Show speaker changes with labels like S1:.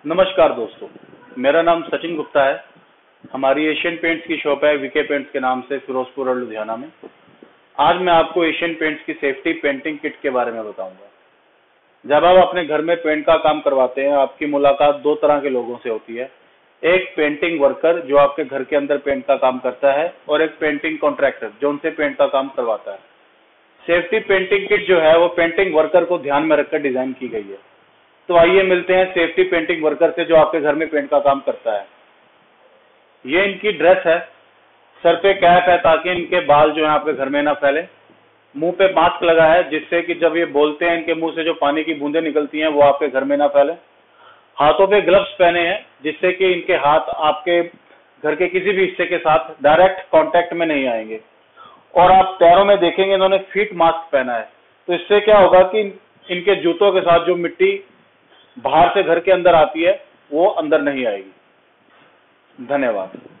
S1: नमस्कार दोस्तों, मेरा नाम सचिन गुप्ता है। हमारी एशियन पेंट्स की शॉप है वीके पेंट्स के नाम से, फिरोजपुर और लुधियाना में। आज मैं आपको एशियन पेंट्स की सेफ्टी पेंटिंग किट के बारे में बताऊंगा। जब आप अपने घर में पेंट का काम करवाते हैं, आपकी मुलाकात दो तरह के लोगों से होती है। एक पेंटिंग वर्कर जो आपके घर के अंदर पेंट का काम करता है, और एक पेंटिंग कॉन्ट्रैक्टर जो उनसे पेंट का काम करवाता है। सेफ्टी पेंटिंग किट जो है वो पेंटिंग वर्कर को ध्यान में रखकर डिजाइन की गई है। तो आइए मिलते हैं सेफ्टी पेंटिंग वर्कर से जो आपके घर में पेंट का काम करता है। ये इनकी ड्रेस है, सर पे कैप है ताकि इनके बाल जो है आपके घर में ना फैले। मुंह पे मास्क लगा है जिससे कि जब ये बोलते हैं इनके मुंह से जो पानी की बूंदें निकलती हैं वो आपके घर में ना फैले। हाथों पे ग्लव्स पहने हैं जिससे कि इनके हाथ आपके घर के किसी भी हिस्से के साथ डायरेक्ट कांटेक्ट में नहीं आएंगे। और आप पैरों में देखेंगे इन्होंने फीट मास्क पहना है, तो इससे क्या होगा कि इनके जूतों के साथ जो मिट्टी बाहर से घर के अंदर आती है वो अंदर नहीं आएगी। धन्यवाद।